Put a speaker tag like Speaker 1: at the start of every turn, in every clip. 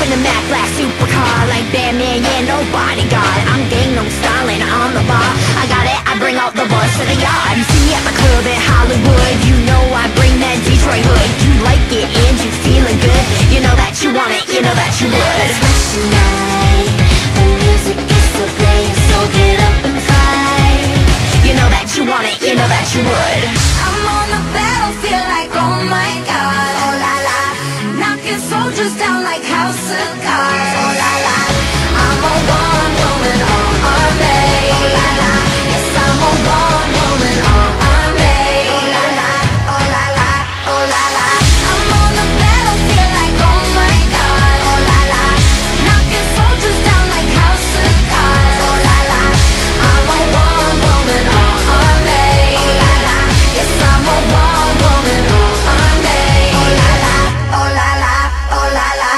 Speaker 1: in a Mac black supercar, like Batman, yeah, no bodyguard. I'm Gangnam styling on the bar. I got it, I bring out the boys to the yard. You see me at the club in Hollywood, you know I bring that Detroit hood. You like it and you feeling good, you know that you want it, you know that you would.
Speaker 2: It's tonight, the music is still playing, so get up and fight.
Speaker 1: You know that you want it, you know that you would.
Speaker 2: I'm on the battlefield like, oh my God, oh la la, knocking soldiers down like house of cards, oh la la. I'm a one-woman army, oh la la. Yes, I'm a one-woman army, oh la la, oh la la, oh la la. I'm on the battlefield like, oh my God, oh la la, knocking soldiers down like house of cards, oh la la. I'm a one-woman army, oh la la. Yes, I'm a one-woman army, oh la la, oh la la, oh la la.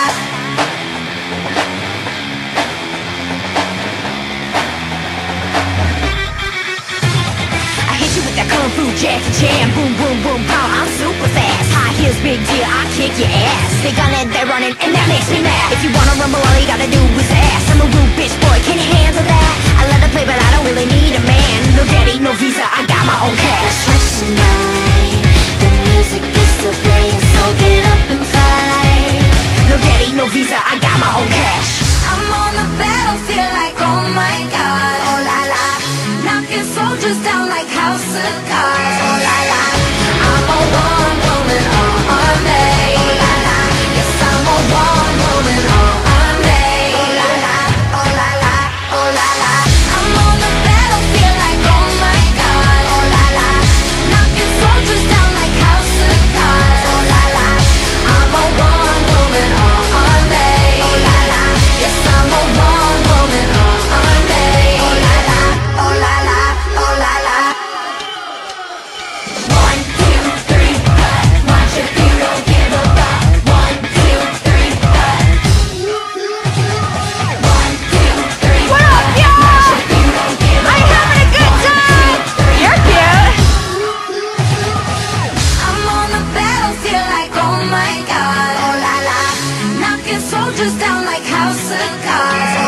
Speaker 1: I hit you with that kung fu Jackie Chan, boom boom boom pow. I'm super fast, high heels, big deal, I kick your ass. They gunning, they running, and that makes me mad. If you wanna rumble, all you gotta do is ask. I'm a rude bitch boy, can you handle that? I let her play, but I don't really need a man. No daddy, no visa, I got my own cash.
Speaker 2: It's tonight, the music is still playing, so get up and fight.
Speaker 1: No daddy, no visa, I got my own cash.
Speaker 2: I'm on the battlefield like, oh my God, oh la la, knocking soldiers down like house of cards, oh la la. I'm a one-woman army, oh la la. Yes, I'm a one-woman army, oh la la, oh la la, oh la la. I'm on the battlefield like, oh my God, oh la la, knocking soldiers down like house of cards, oh la la. I'm a one-woman army, oh la la. Yes, I'm a one-woman army, oh la la, oh la la, oh la la. 1, 2, 3, watch if you don't give a fuck. 1, 2, 3, 1, 2, 3.
Speaker 1: What up, y'all?
Speaker 2: Watch if you don't give a
Speaker 1: Are you having a good time? You're cute.
Speaker 2: I'm on the battlefield like, oh my God, oh la la, knocking soldiers down like house of cards,